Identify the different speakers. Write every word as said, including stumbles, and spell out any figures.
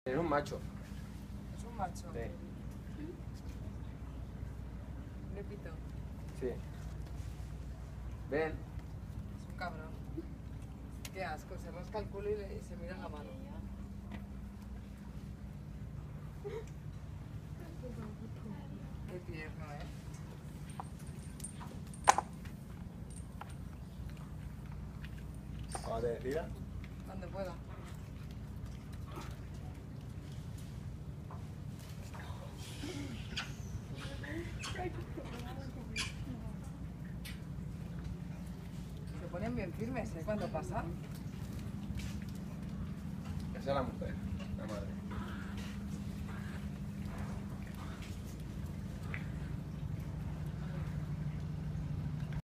Speaker 1: Es un macho.
Speaker 2: Es un macho.
Speaker 1: Sí.
Speaker 2: Repito.
Speaker 1: Sí. Ven.
Speaker 2: Es un cabrón. Qué asco, se rasca el culo y, le, y se mira la mano. Qué tierno, ¿eh?
Speaker 1: ¿Cómo te decía?
Speaker 2: Donde pueda. Se ponen bien firmes, ¿eh? Cuando pasa.
Speaker 1: Esa es la mujer, la madre.